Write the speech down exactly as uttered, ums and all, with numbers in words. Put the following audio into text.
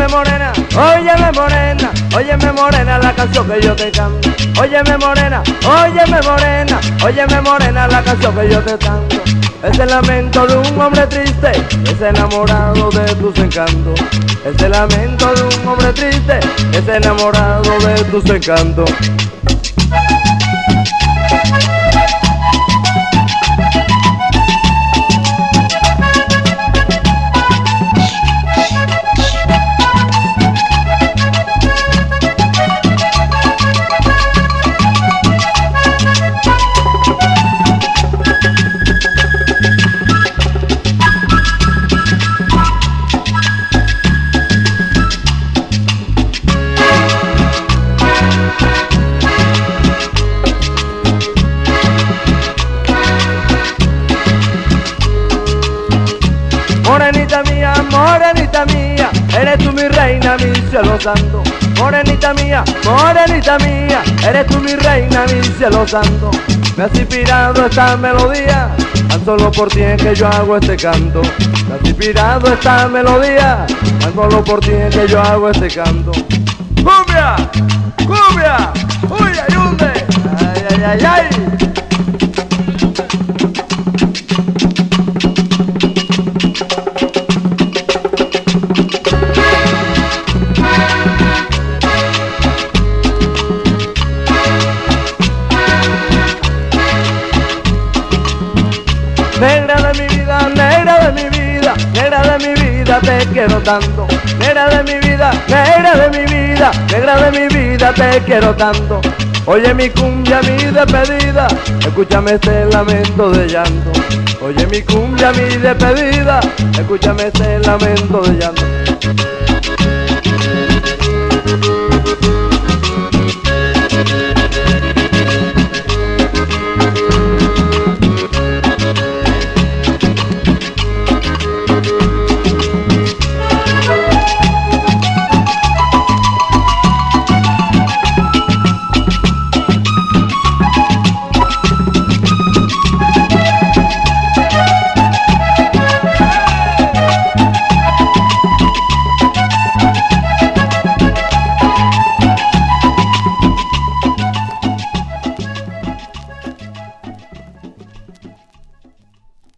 Óyeme morena, óyeme morena, óyeme morena la canción que yo te canto. Óyeme morena, óyeme morena, óyeme morena la canción que yo te canto. Es el lamento de un hombre triste, es enamorado de tus encantos. Es el lamento de un hombre triste, es enamorado de tus encantos. Morenita mía, morenita mía, eres tú mi reina, mi cielo santo. Morenita mía, morenita mía, eres tú mi reina, mi cielo santo. Me has inspirado esta melodía, tan solo por ti es que yo hago este canto. Me has inspirado esta melodía, tan solo por ti es que yo hago este canto. ¡Cumbia! ¡Cumbia! ¡Uy, ayunde! ¡Ay, ay, ay, ay! Negra de mi vida, negra de mi vida, negra de mi vida, te quiero tanto. Negra de mi vida, negra de mi vida, negra de mi vida, te quiero tanto. Oye mi cumbia, mi despedida, escúchame este lamento de llanto. Oye mi cumbia, mi despedida, escúchame este lamento de llanto.